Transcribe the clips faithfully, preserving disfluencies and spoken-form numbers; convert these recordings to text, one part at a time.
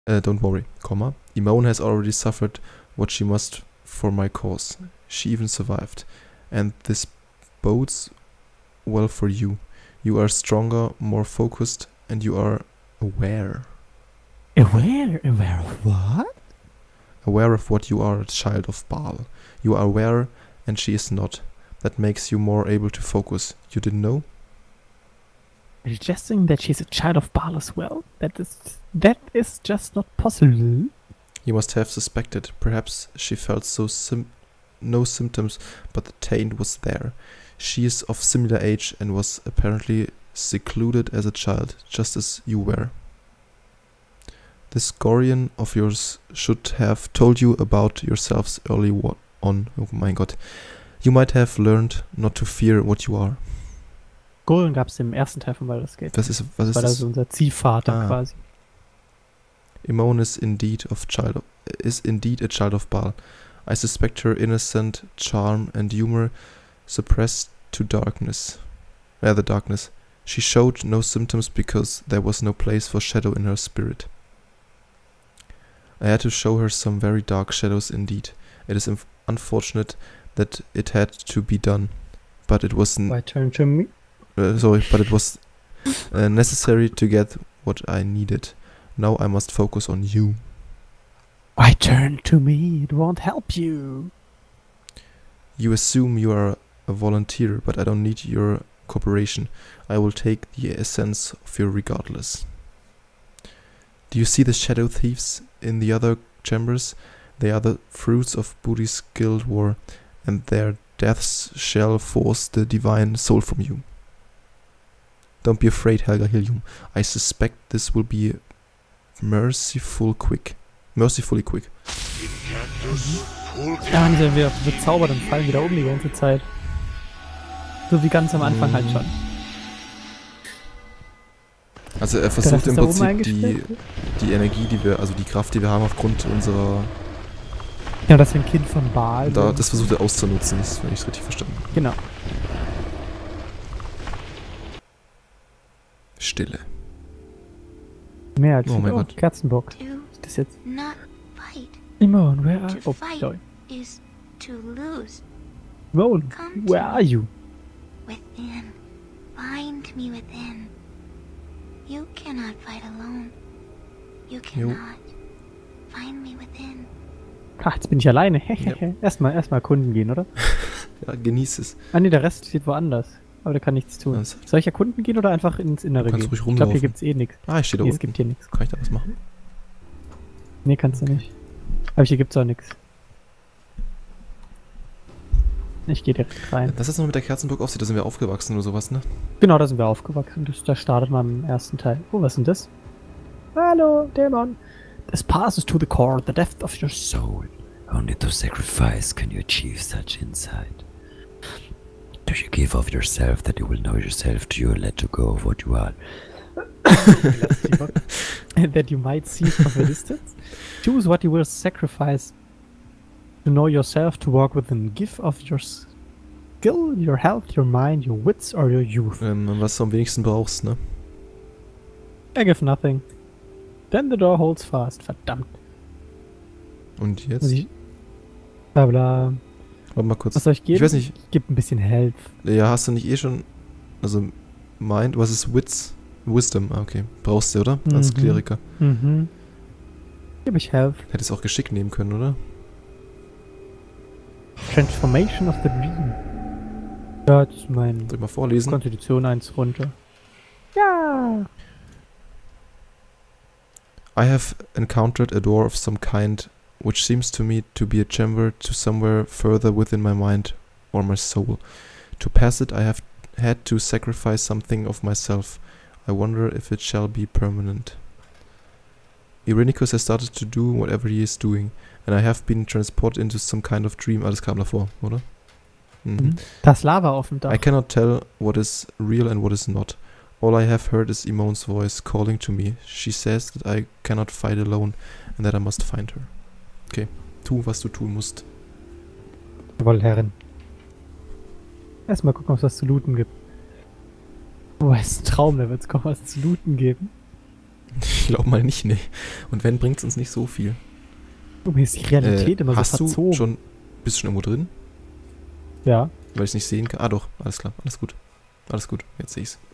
Uh, don't worry, comma. Emone has already suffered what she must for my cause. She even survived. And this bodes well for you. You are stronger, more focused, and you are aware. Aware? Aware of what? Aware of what you are, a child of Baal. You are aware, and she is not. That makes you more able to focus. You didn't know? Are you suggesting that she's a child of Baal as well? That is, that is just not possible. You must have suspected. Perhaps she felt so sim no symptoms, but the taint was there. She is of similar age and was apparently secluded as a child, just as you were. This Gorian of yours should have told you about yourselves early on. Oh my god. You might have learned not to fear what you are. Gorian gab es im ersten Teil von Baldur's Gate. Was ist, was ist war das? also unser Ziehvater ah. quasi. Emone is indeed of child of, is indeed a child of Baal. I suspect her innocent charm and humor suppressed to darkness. Uh, the darkness. She showed no symptoms because there was no place for shadow in her spirit. I had to show her some very dark shadows indeed. It is unfortunate that it had to be done, but it was Why turn to me? Uh, sorry, but it was uh, necessary to get what I needed. Now I must focus on you. Why turn to me? It won't help you. You assume you are a volunteer, but I don't need your cooperation. I will take the essence of you regardless. Do you see the shadow thieves in the other chambers? They are the fruits of Buddhi's guild war, and their deaths shall force the divine soul from you. Don't be afraid, Helga Helium. I suspect this will be merciful quick. Mercifully quick. Ja, wenn ich wieder bezaubert und fallen wieder um die ganze Zeit. So wie ganz am Anfang mm. halt schon. Also er versucht im Prinzip die, die Energie, die wir, also die Kraft, die wir haben aufgrund unserer... Ja, dass wir ein Kind von Baal da, das versucht er auszunutzen, das, wenn ich es richtig verstanden habe. Genau. Stille. Mehr als oh mein oh, Gott. Kerzenbock. Ist das jetzt? Emone, where are you? Oh, sorry. Is to lose. Emone, where are you? Within. Find me within. You cannot fight alone. You cannot. Jo. Find me within. Ach, jetzt bin ich alleine. Ja. Erstmal erstmal erkunden gehen, oder? Ja, genieß es. Ah ne, der Rest steht woanders. Aber der kann nichts tun. Was? Soll ich erkunden gehen oder einfach ins Innere gehen? Ruhig ich glaube, hier gibt's eh nichts. Ah, ich stehe da nee, unten. Es gibt hier nichts. Kann ich da was machen? Nee, kannst du nicht. Aber hier gibt's auch nichts. Ich gehe direkt rein. Das ist noch mit der Kerzenburg aussieht, da sind wir aufgewachsen oder sowas, ne? Genau, da sind wir aufgewachsen. Das, da startet man im ersten Teil. Oh, was ist denn das? Hallo, Dämon. This passes to the core, the depth of your soul. Only through sacrifice can you achieve such insight. Do you give of yourself that you will know yourself? Do you let go of what you are? That you might see from a distance? Choose what you will sacrifice to know yourself, to walk within. Give of your skill, your health, your mind, your wits or your youth. Ähm, was du am wenigsten brauchst, ne? I give nothing. Then the door holds fast. Verdammt. Und jetzt? Bla bla. Warte mal kurz. Was soll ich geben? Ich weiß nicht. Gib ein bisschen Health. Ja, hast du nicht eh schon... Also, Mind, was ist Wits? Wisdom, ah, okay. Brauchst du, oder? Als mhm. Kleriker. Mhm. Gib ich Health. Hättest auch Geschick nehmen können, oder? Transformation of the Dream. Ja, das ist mein... Soll ich mal vorlesen? Konstitution eins runter. Ja! I have encountered a door of some kind, which seems to me to be a chamber to somewhere further within my mind or my soul. To pass it, I have had to sacrifice something of myself. I wonder if it shall be permanent. Irenicus has started to do whatever he is doing, and I have been transported into some kind of dream. Alles kam davor, oder? Mhm. Das Lava auf dem Dach. I cannot tell what is real and what is not. All I have heard is Emone's voice calling to me. She says that I cannot fight alone and that I must find her. Okay, tu, was du tun musst. Jawohl, Herrin. Erstmal gucken, ob es was zu looten gibt. Oh, ist ein Traum, da wird es kaum was zu looten geben. glaube mal nicht, nee. Und wenn, bringt es uns nicht so viel. Oh, mir ist die Realität Äh, immer hast so verzogen. du schon, bist du schon irgendwo drin? Ja. Weil ich es nicht sehen kann. Ah doch, alles klar, alles gut. Alles gut, jetzt sehe ich's.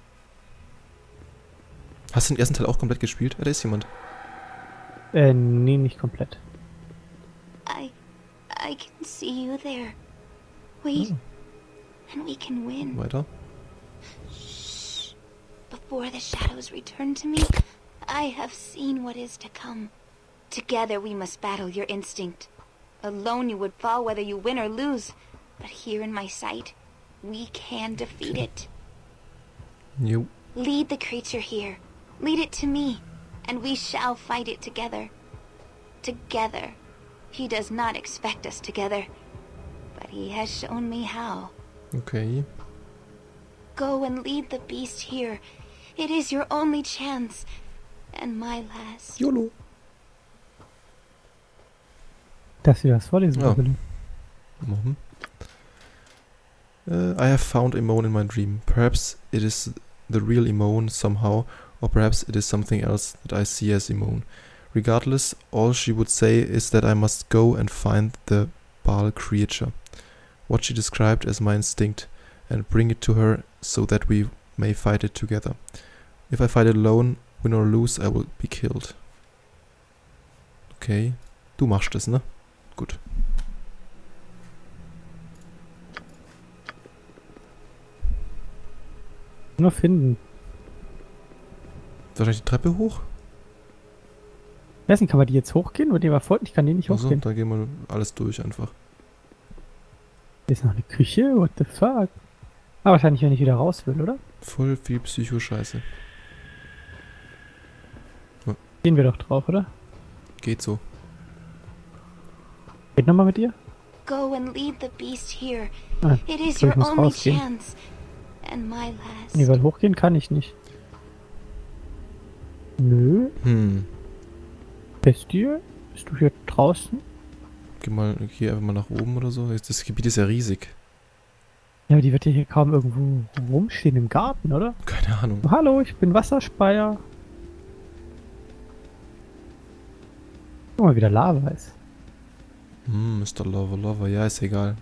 Hast du den ersten Teil auch komplett gespielt? Ja, da ist jemand. Äh, nee, nicht komplett. I... I can see you there. Wait, and we can win. Weiter. Shh. Before the shadows return to me, I have seen what is to come. Together we must battle your instinct. Alone you would fall whether you win or lose. But here in my sight, we can defeat it. Jo. Lead the creature here. Lead it to me, and we shall fight it together. Together. He does not expect us together, but he has shown me how. Okay. Go and lead the beast here. It is your only chance, and my last. YOLO. Darfst du das vorlesen, Ja. bitte? Mhm. Uh, I have found Emone in my dream. Perhaps it is the real Emone somehow, or perhaps it is something else that I see as Emone. Regardless, all she would say is that I must go and find the Baal creature, what she described as my instinct, and bring it to her so that we may fight it together. If I fight it alone, win or lose, I will be killed. Okay, du machst es, ne? Gut. Nur finden. Wahrscheinlich die Treppe hoch? Ich weiß nicht, kann man die jetzt hochgehen? Oder die war voll? Ich kann die nicht Also, hochgehen. da gehen wir alles durch einfach. Hier ist noch eine Küche? What the fuck? Ah, wahrscheinlich, wenn ich wieder raus will, oder? Voll viel Psycho-Scheiße. Gehen wir doch drauf, oder? Geht so. Geht nochmal mit dir? Go and lead the beast here. Ah, It is so, your ich muss only rausgehen. chance, and my last. Nee, weil hochgehen kann ich nicht. Nö. Hm. Bist du? Bist du hier draußen? Geh mal, geh einfach mal nach oben oder so. Das Gebiet ist ja riesig. Ja, aber die wird ja hier kaum irgendwo rumstehen im Garten, oder? Keine Ahnung. Oh, hallo, ich bin Wasserspeier. Guck mal, wie der Lava ist. Hm, Mister Lover, Lover. Ja, ist egal.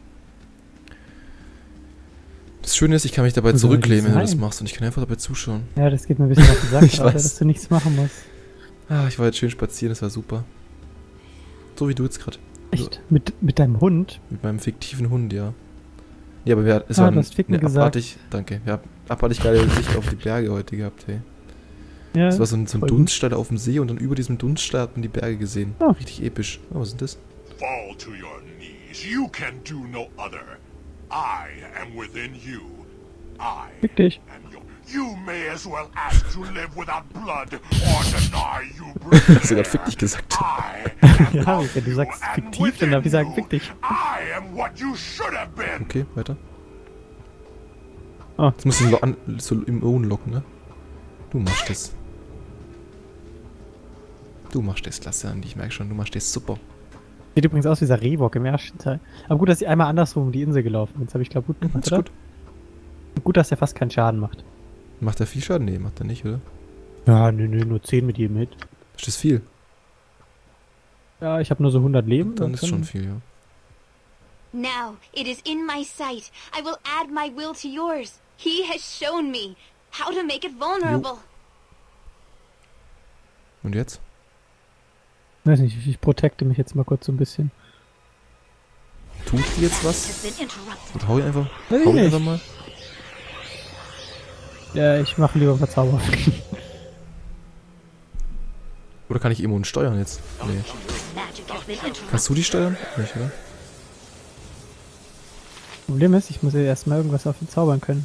Das Schöne ist, ich kann mich dabei Wo soll die zurücklehnen, wenn du das sein? machst. Und ich kann einfach dabei zuschauen. Ja, das geht mir ein bisschen auf den Sack, Ich Alter, weiß. dass du nichts machen musst. Ah, ich war jetzt schön spazieren, das war super. So wie du jetzt gerade. Echt? Mit, mit deinem Hund? Mit meinem fiktiven Hund, ja. Ja, aber wir, es Ah, war du hast Ficken eine gesagt. abartig, danke. Wir haben abartig geile Sicht auf die Berge heute gehabt, hey. Ja. Es war so ein, so ein voll gut. Dunststall auf dem See und dann über diesem Dunststall hat man die Berge gesehen. Ah. Richtig episch. Oh, was ist denn das? Fall to your knees. You can do no other. I am within you. I Fick dich. am your... You may as well ask to live without blood or deny you breathe. Hast du gerade fick dich gesagt? I Ja, am of wenn du you sagst and fiktiv, dann within darf ich sagen, you. fick dich. I am what you should have been. Okay, weiter. Oh. Jetzt musst du ihn lo- an, so im Ohren locken, ne? Du machst das. Du machst das, klasse, Andi. Ich merke schon, du machst das super. Sieht übrigens aus wie dieser Rehbock im ersten Teil. Aber gut, dass ich einmal andersrum um die Insel gelaufen bin. Das habe ich, glaube gut Mhm, gemacht, ist oder? gut. Und gut, dass der fast keinen Schaden macht. Macht er viel Schaden? Nee, macht er nicht, oder? Ja, nö, nö, nur zehn mit jedem Hit. Ist das viel? Ja, ich habe nur so hundert Leben. Dann und ist schon viel, ja. Now it is in my sight. I will add my will to yours. He has shown me how to make it vulnerable. Und jetzt? Weiß nicht, ich protecte mich jetzt mal kurz so ein bisschen. Tut die jetzt was? Has been interrupted. Und hau ihn einfach, Weiß hau ihn ich einfach nicht. mal. Ja, ich mache lieber Verzauberung. Oder kann ich Emon steuern jetzt? Nee. Magic has been interrupted. Kannst du die steuern? Nicht, oder? Problem ist, ich muss ja erstmal irgendwas auf ihn zaubern können.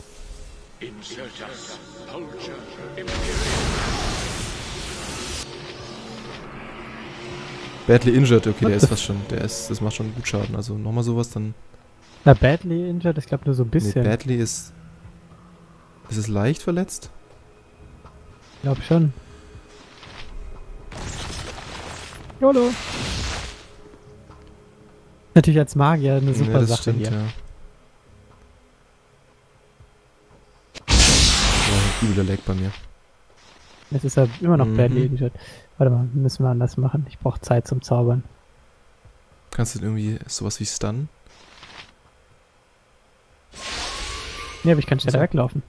Badly injured, okay, der What ist the fast schon, der ist, das macht schon gut Schaden. Also nochmal sowas, dann. Na, badly injured, ich glaube nur so ein Nee, bisschen. Badly ist. Ist es leicht verletzt? Ich glaube schon. YOLO. Natürlich als Magier eine super Ja, das Sache stimmt, hier. ja. Boah, übler Lag bei mir. Das ist ja immer noch Mhm. badly injured. Warte mal, müssen wir anders machen. Ich brauche Zeit zum Zaubern. Kannst du denn irgendwie sowas wie Stun? Ja, aber ich kann schneller So. weglaufen.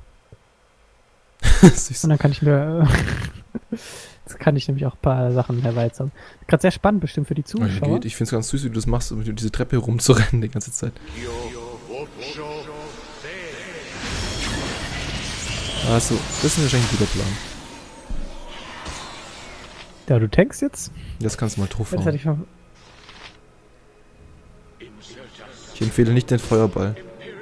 Süß. Und dann kann ich mir... Jetzt kann ich nämlich auch ein paar Sachen herbeizaubern. Gerade sehr spannend bestimmt für die Ja, Zuschauer. geht. Ich find's ganz süß, wie du das machst, um diese Treppe rumzurennen die ganze Zeit. Also, das ist wahrscheinlich ein guter Plan. Ja, du tankst jetzt? Jetzt kannst du mal drauf Ja, das hatte hauen. ich schon... Ich empfehle nicht den Feuerball.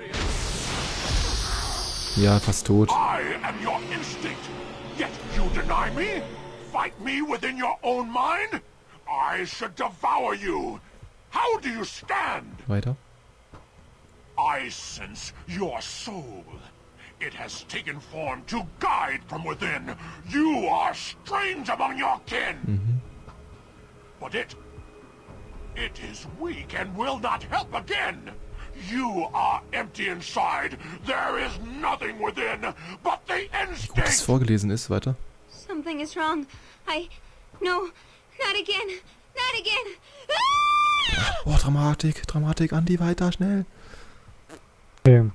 Ja, fast tot. I am your instinct, yet you deny me? Fight me within your own mind? I should devour you. How do you stand? Weiter. I sense your soul. It has taken form to guide from within. You are strange among your kin. But it... It is weak and will not help again. You are empty inside. There is nothing within but the Gut, das instinct. vorgelesen ist. Weiter. Something is wrong. I... No, not again. Not again. Ah! Oh, Dramatik. Dramatik. Andi, weiter, schnell. Okay.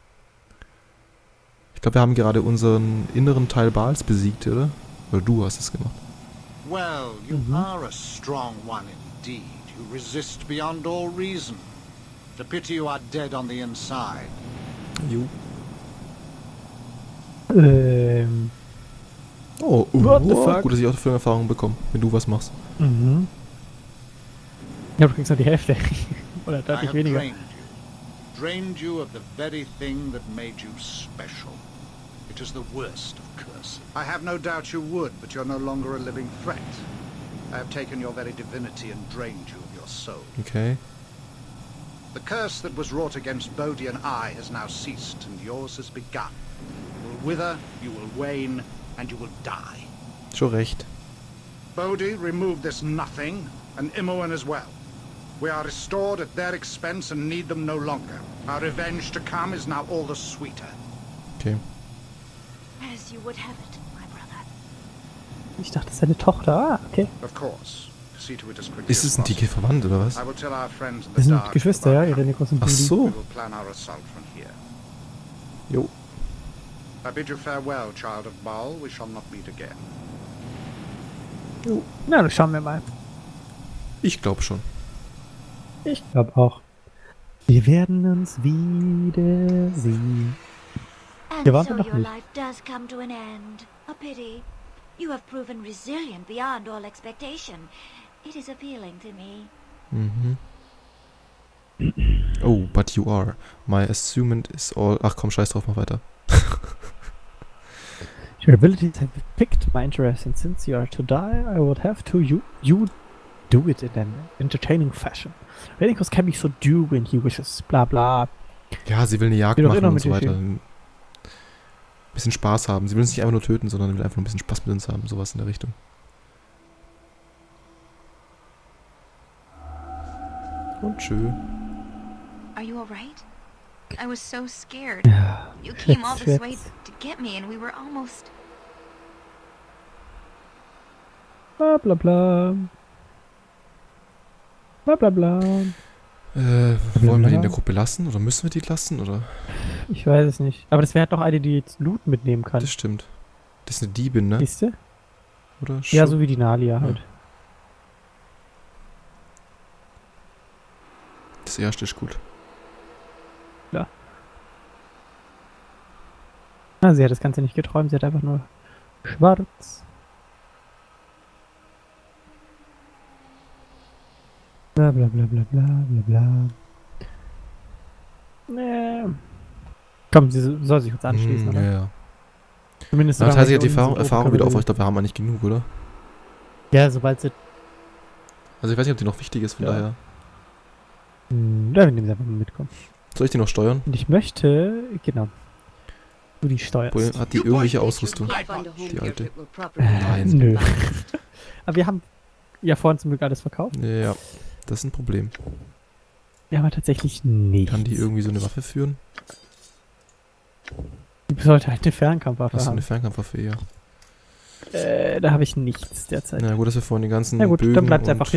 Ich glaube, wir haben gerade unseren inneren Teil Bals besiegt, oder? Oder du hast es gemacht. Well, you are a strong one indeed. You resist beyond all reason. The pity you are dead on the inside. Jo. Ähm... Oh, uh, What the oh, fuck? gut, dass ich auch dafür Erfahrung bekomme, wenn du was machst. Mhm. Ja, du kriegst noch die Hälfte. Oder I deutlich have weniger. drained you. Drained you of the very thing that made you special. It is the worst of curses. I have no doubt you would, but you're no longer a living threat. I have taken your very divinity and drained you of your soul. Okay. The curse that was wrought against Bodhi and I has now ceased, and yours has begun. You will wither, you will wane, and you will die. Schon recht. Bodhi removed this nothing, and Imoen as well. We are restored at their expense and need them no longer. Our revenge to come is now all the sweeter. Okay. As you would have it, my brother. Ich dachte, das ist eine Tochter. Ah, okay. Of course. See to it as quickly Ist as es ein dicke possible. Verwandt, oder was? I will tell our friends in Das the sind dark Geschwister, ja? about Irenikos und Ach Bindi. We so. will plan our assault from here. Jo. I bid you farewell, child of Baal. We shall not meet again. Na, das schauen wir mal. Ich glaube schon. Ich glaube auch. Wir werden uns wiedersehen. And Wir waren so noch your nicht. life does come to an end. A pity. You have proven resilient beyond all expectation. It is appealing to me. Mhm. Oh, but you are. My assumment is all... Ach komm, scheiß drauf, mach weiter. Your abilities have piqued my interest, and since you are to die, I would have to you you do it in an entertaining fashion. Irenikos can be so do when he wishes. Bla bla. Ja, sie will eine Jagd Geht doch machen immer und mit so dir weiter. Ein bisschen Spaß haben. Sie will uns nicht einfach nur töten, sondern will einfach nur ein bisschen Spaß mit uns haben. Sowas in der Richtung. Und tschö. Are you alright? I was so scared. You came all this way to get me and we were almost... Bla bla bla. Bla bla bla. Äh, wollen wir die in der Gruppe lassen? Oder müssen wir die lassen? Oder? Ich weiß es nicht. Aber das wäre halt doch eine, die jetzt Loot mitnehmen kann. Das stimmt. Das ist eine Diebin, ne? Siehst du? Oder? Ja, Schu- so wie die Nalia halt. Das erste ist gut. Na, sie hat das Ganze nicht geträumt, sie hat einfach nur schwarz. Bla bla bla bla bla bla bla. Nee. Komm, sie so- soll sich uns anschließen, Hm, aber ja, ja. zumindest Na, solange Teil hat die wir Erfahrung, unsere Erfahrung wieder auf Kapitel- euch. Ich glaube, wir haben eigentlich genug, oder? Ja, sobald sie... Also ich weiß nicht, ob die noch wichtig ist, von Ja. daher. Hm, ja, wir nehmen sie einfach mal mitkommen. Soll ich die noch steuern? Und ich möchte... Genau. Du die steuerst. Wohl, hat die irgendwelche Ausrüstung? Die alte. Nein. Nö. Aber wir haben ja vorhin zum Glück alles verkauft. Ja, das ist ein Problem. Wir haben tatsächlich nicht. Kann die irgendwie so eine Waffe führen? Die sollte halt eine Fernkampfwaffe Hast du haben. eine Fernkampfwaffe, ja. Äh, da habe ich nichts derzeit. Na gut, dass wir vorhin die ganzen Na gut, dann Bögen bleibt's und einfach